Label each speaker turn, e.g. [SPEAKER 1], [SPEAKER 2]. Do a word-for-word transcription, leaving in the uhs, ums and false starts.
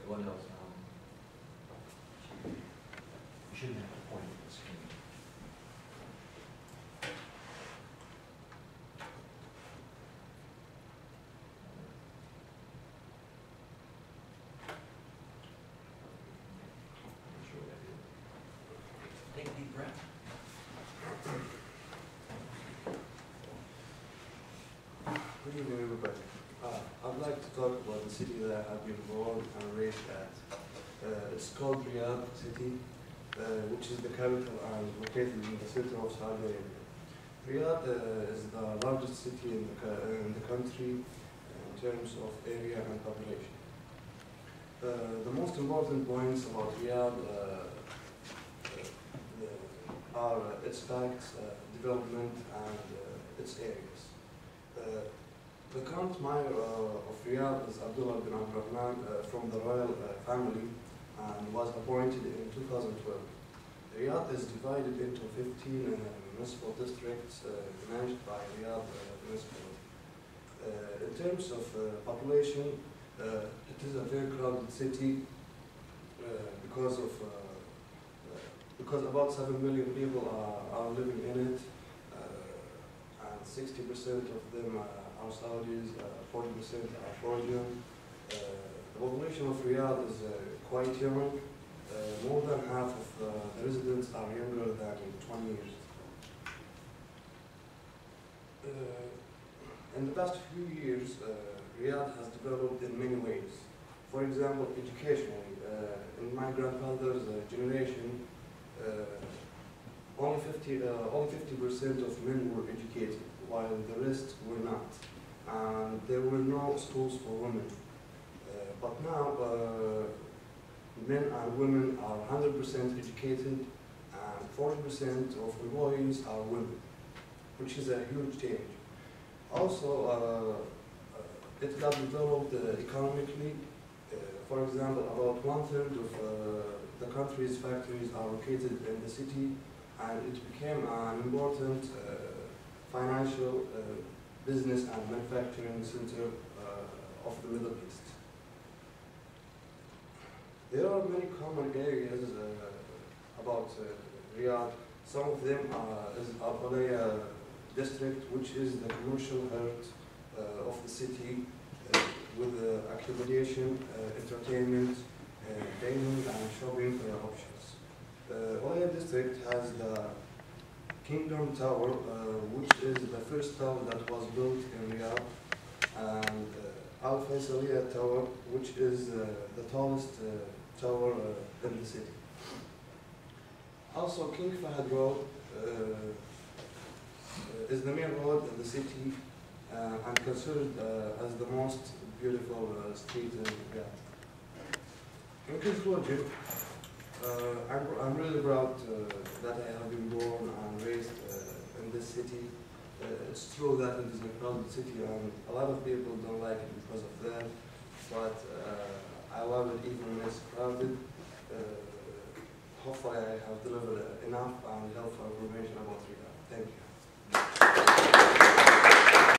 [SPEAKER 1] what else? Um, you shouldn't have to point at the screen. I'm sure I did. Take a deep breath.
[SPEAKER 2] Good evening, everybody. Uh, I'd like to talk about the city that I've been born and raised at. Uh, it's called Riyadh City, uh, which is the capital and located in the center of Saudi Arabia. Riyadh uh, is the largest city in the, in the country in terms of area and population. Uh, the most important points about Riyadh uh, uh, are uh, its facts, uh, development, and uh, its areas. Uh, The current mayor uh, of Riyadh is Abdullah bin Abdurrahman uh, from the royal uh, family and was appointed in two thousand twelve. Riyadh is divided into fifteen uh, municipal districts uh, managed by Riyadh uh, municipality. Uh, in terms of uh, population, uh, it is a very crowded city uh, because of uh, uh, because about seven million people are, are living in it, uh, and sixty percent of them are are Saudis, forty percent uh, are foreign. Uh, the population of Riyadh is uh, quite young. Uh, more than half of uh, the residents are younger than twenty years. Uh, in the past few years, uh, Riyadh has developed in many ways. For example, educationally, uh, in my grandfather's uh, generation, uh, only fifty uh, only fifty percent of men were educated, while the rest were not. And there were no schools for women. Uh, but now, uh, men and women are one hundred percent educated, and forty percent of employees are women, which is a huge change. Also, uh, it got developed uh, economically. Uh, for example, about one-third of uh, the country's factories are located in the city, and it became an important uh, financial, uh, business and manufacturing center uh, of the Middle East. There are many common areas uh, about uh, Riyadh. Some of them are is Al Balaya district, which is the commercial heart uh, of the city uh, with uh, accommodation, uh, entertainment, uh, dining and shopping uh, options. Uh, Balaya district has the Kingdom Tower, uh, which is the first tower that was built in Riyadh, and uh, Al Faisaliya Tower, which is uh, the tallest uh, tower uh, in the city. Also, King Fahd Road uh, is the main road in the city uh, and considered uh, as the most beautiful uh, street in Riyadh. In conclusion, Uh, I'm, I'm really proud uh, that I have been born and raised uh, in this city. Uh, it's true that it is a crowded city and a lot of people don't like it because of that, but uh, I love it even when it's crowded. Uh, hopefully I have delivered enough and helpful information about Riyadh. Thank you.